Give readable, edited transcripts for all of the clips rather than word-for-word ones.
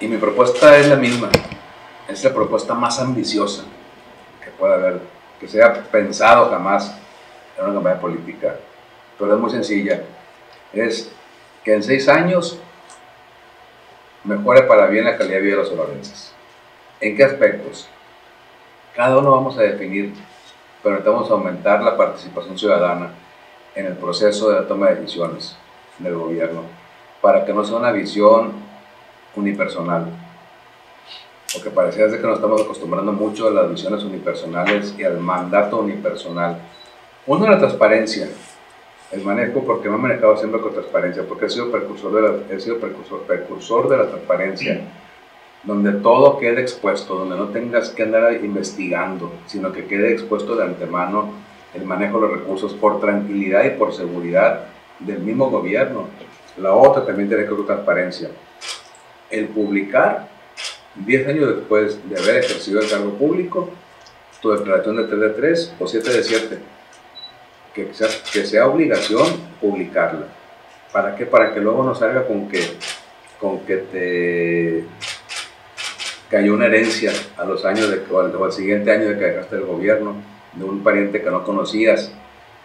Y mi propuesta es la misma, es la propuesta más ambiciosa que pueda haber, que se haya pensado jamás en una campaña política, pero es muy sencilla, es que en 6 años mejore para bien la calidad de vida de los sonorenses. ¿En qué aspectos? Cada uno vamos a definir, pero necesitamos aumentar la participación ciudadana en el proceso de la toma de decisiones del gobierno, para que no sea una visión unipersonal, porque parecía que nos estamos acostumbrando mucho a las visiones unipersonales y al mandato unipersonal. Uno, la transparencia, el manejo, porque me he manejado siempre con transparencia, porque he sido precursor de la transparencia, donde todo quede expuesto, donde no tengas que andar investigando, sino que quede expuesto de antemano el manejo de los recursos por tranquilidad y por seguridad del mismo gobierno. La otra también tiene que ver con transparencia. El publicar, 10 años después de haber ejercido el cargo público, tu declaración de 3 de 3 o 7 de 7, que sea obligación publicarla. ¿Para qué? Para que luego no salga con que te cayó una herencia a los años o al siguiente año de que dejaste el gobierno, de un pariente que no conocías.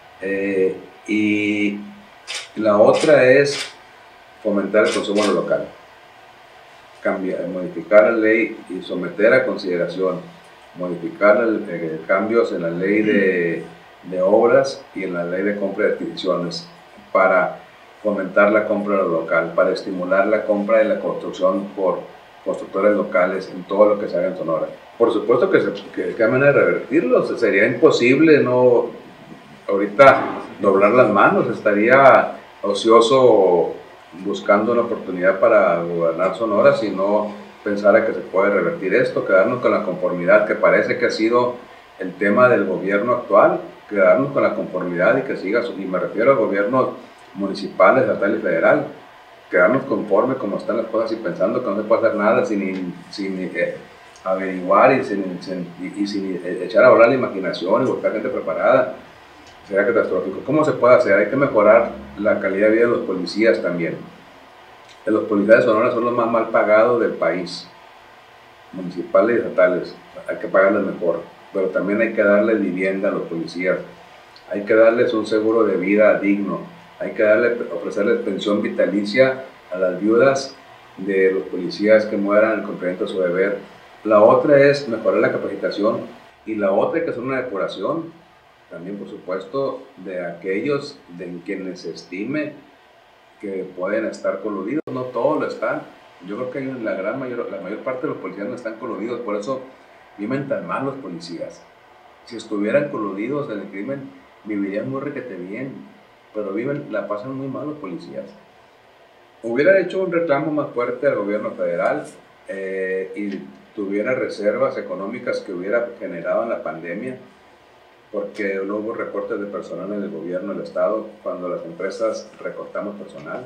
Y la otra es fomentar el consumo local, modificar la ley y someter a consideración, modificar cambios en la ley de obras y en la ley de compra de adquisiciones para fomentar la compra local, para estimular la compra y la construcción por constructores locales en todo lo que se haga en Sonora. Por supuesto que hay manera de revertirlo, sería imposible no ahorita doblar las manos, estaría ocioso buscando una oportunidad para gobernar Sonora si no pensara que se puede revertir esto, quedarnos con la conformidad que parece que ha sido el tema del gobierno actual, quedarnos con la conformidad y que siga, y me refiero a gobiernos municipales, estatal y federal, quedarnos conforme como están las cosas y pensando que no se puede hacer nada sin averiguar y sin echar a volar la imaginación y buscar gente preparada. Sería catastrófico. ¿Cómo se puede hacer? Hay que mejorar la calidad de vida de los policías también. Los policías de Sonora son los más mal pagados del país, municipales y estatales. Hay que pagarles mejor, pero también hay que darle vivienda a los policías. Hay que darles un seguro de vida digno. Hay que ofrecerles pensión vitalicia a las viudas de los policías que mueran en el cumplimiento de su deber. La otra es mejorar la capacitación y la otra hay que hacer una depuración también, por supuesto, de aquellos de quienes se estime que pueden estar coludidos. No todos lo están. Yo creo que la mayor parte de los policías no están coludidos, por eso viven tan mal los policías. Si estuvieran coludidos en el crimen, vivirían muy requete bien, pero la pasan muy mal los policías. Hubiera hecho un reclamo más fuerte al gobierno federal y tuviera reservas económicas que hubiera generado en la pandemia, porque no hubo recortes de personal en el gobierno del estado cuando las empresas recortamos personal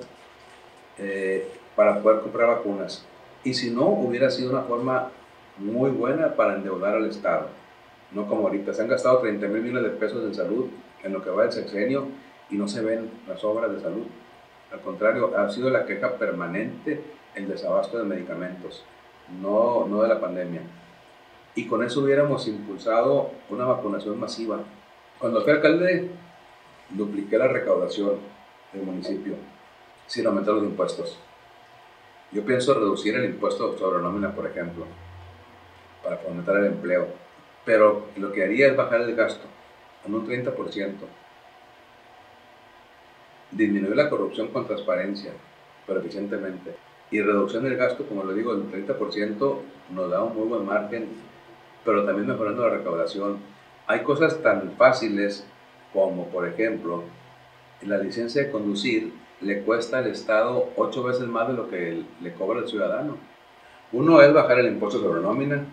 para poder comprar vacunas. Y si no, hubiera sido una forma muy buena para endeudar al estado, no como ahorita. Se han gastado 30,000 millones de pesos en salud en lo que va del sexenio y no se ven las obras de salud. Al contrario, ha sido la queja permanente el desabasto de medicamentos, no de la pandemia. Y con eso hubiéramos impulsado una vacunación masiva. Cuando fui alcalde, dupliqué la recaudación del municipio sin aumentar los impuestos. Yo pienso reducir el impuesto sobre nómina, por ejemplo, para fomentar el empleo. Pero lo que haría es bajar el gasto en un 30%. Disminuir la corrupción con transparencia, pero eficientemente. Y reducción del gasto, como lo digo, del 30% nos da un muy buen margen, pero también mejorando la recaudación. Hay cosas tan fáciles como, por ejemplo, la licencia de conducir le cuesta al Estado 8 veces más de lo que le cobra el ciudadano. Uno es bajar el impuesto sobre nómina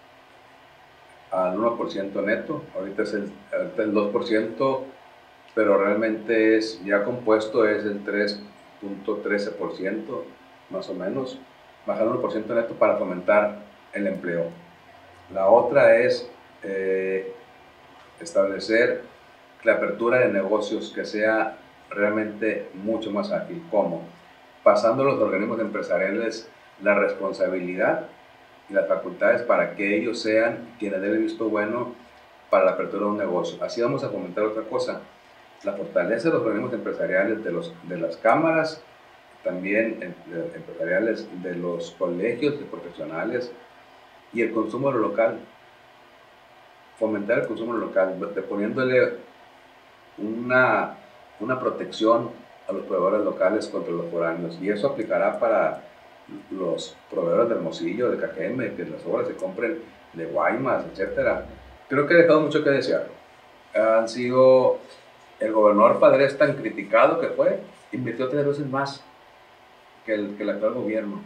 al 1% neto, ahorita es el 2%, pero realmente ya compuesto es el 3.13%, más o menos, bajar el 1% neto para fomentar el empleo. La otra es establecer la apertura de negocios que sea realmente mucho más ágil. ¿Cómo? Pasando los organismos empresariales la responsabilidad y las facultades para que ellos sean quienes den el visto bueno para la apertura de un negocio. Así vamos a comentar otra cosa, la fortaleza de los organismos empresariales de las cámaras, también empresariales de los colegios de profesionales y el consumo local, fomentar el consumo local, poniéndole una protección a los proveedores locales contra los foráneos, y eso aplicará para los proveedores de Hermosillo, de Cajeme, que las obras se compren de Guaymas, etcétera. Creo que ha dejado mucho que desear. Han sido, el gobernador Padres, tan criticado que fue, invirtió 3 veces más que el actual gobierno.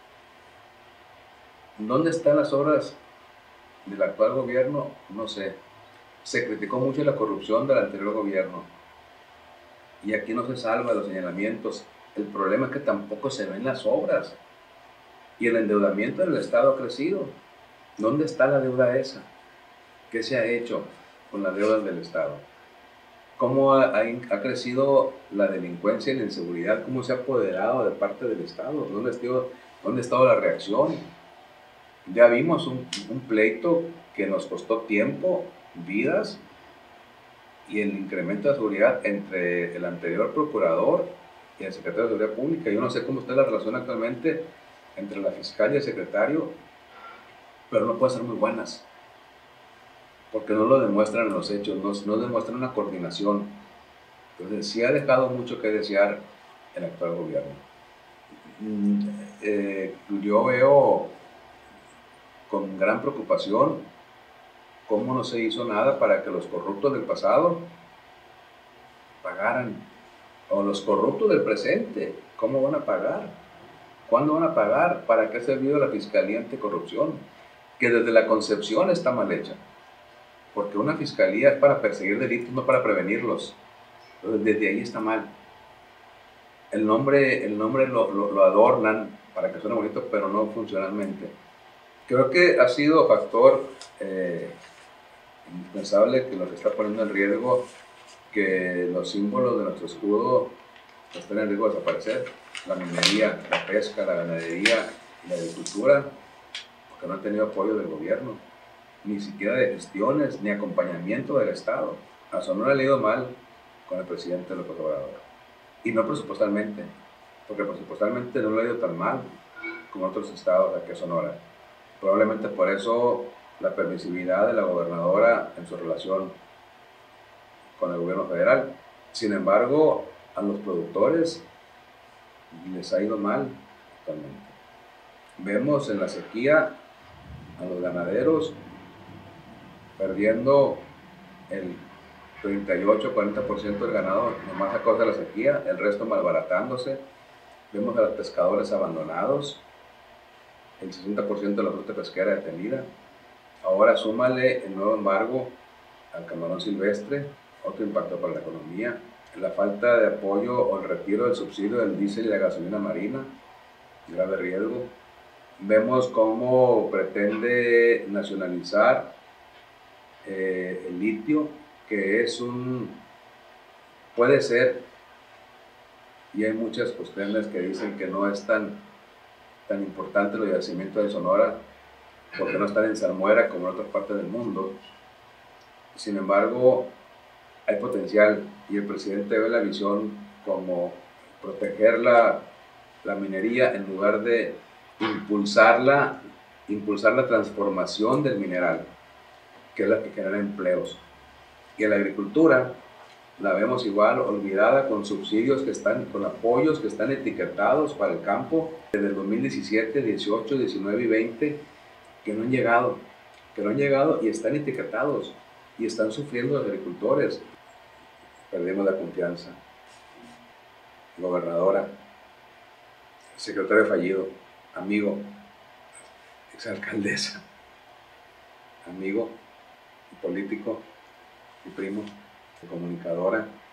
¿Dónde están las obras del actual gobierno? No sé. Se criticó mucho la corrupción del anterior gobierno, y aquí no se salva de los señalamientos. El problema es que tampoco se ven las obras, y el endeudamiento del Estado ha crecido. ¿Dónde está la deuda esa? ¿Qué se ha hecho con la deuda del Estado? ¿Cómo ha crecido la delincuencia y la inseguridad? ¿Cómo se ha apoderado de parte del Estado? ¿Dónde ha estado la reacción? Ya vimos un pleito que nos costó tiempo, vidas, y el incremento de seguridad entre el anterior procurador y el secretario de Seguridad Pública. Yo no sé cómo está la relación actualmente entre la fiscal y el secretario, pero no puede ser muy buenas, porque no lo demuestran en los hechos, no demuestran una coordinación. Entonces sí ha dejado mucho que desear el actual gobierno. Yo veo con gran preocupación cómo no se hizo nada para que los corruptos del pasado pagaran, o los corruptos del presente, ¿cómo van a pagar? ¿Cuándo van a pagar? ¿Para qué ha servido la Fiscalía Anticorrupción? Que desde la concepción está mal hecha, porque una fiscalía es para perseguir delitos, no para prevenirlos. Entonces, desde ahí está mal. El nombre lo adornan para que suene bonito, pero no funcionalmente. Creo que ha sido factor indispensable que lo que está poniendo en riesgo que los símbolos de nuestro escudo estén en riesgo de desaparecer. La minería, la pesca, la ganadería y la agricultura, porque no han tenido apoyo del gobierno, ni siquiera de gestiones, ni acompañamiento del Estado. A Sonora le ha ido mal con el presidente López Obrador. Y no presupuestalmente, porque presupuestalmente no le ha ido tan mal como otros estados aquí a Sonora. Probablemente por eso la permisividad de la gobernadora en su relación con el gobierno federal. Sin embargo, a los productores les ha ido mal actualmente. Vemos en la sequía a los ganaderos perdiendo el 38-40% del ganado nomás a causa de la sequía, el resto malbaratándose. Vemos a los pescadores abandonados, el 60% de la flota pesquera detenida. Ahora súmale el nuevo embargo al camarón silvestre, otro impacto para la economía, la falta de apoyo o el retiro del subsidio del diésel y la gasolina marina, grave riesgo. Vemos cómo pretende nacionalizar el litio, que es puede ser, y hay muchas cuestiones que dicen que no es tan importante los yacimientos de Sonora, porque no están en salmuera como en otras partes del mundo. Sin embargo, hay potencial, y el presidente ve la visión como proteger la minería en lugar de impulsar la transformación del mineral, que es la que genera empleos. Y en la agricultura la vemos igual, olvidada, con subsidios con apoyos que están etiquetados para el campo desde el 2017, 18, 19 y 20, que no han llegado y están etiquetados y están sufriendo los agricultores. Perdimos la confianza. Gobernadora, secretario fallido, amigo, exalcaldesa, amigo, político, mi primo, comunicadora,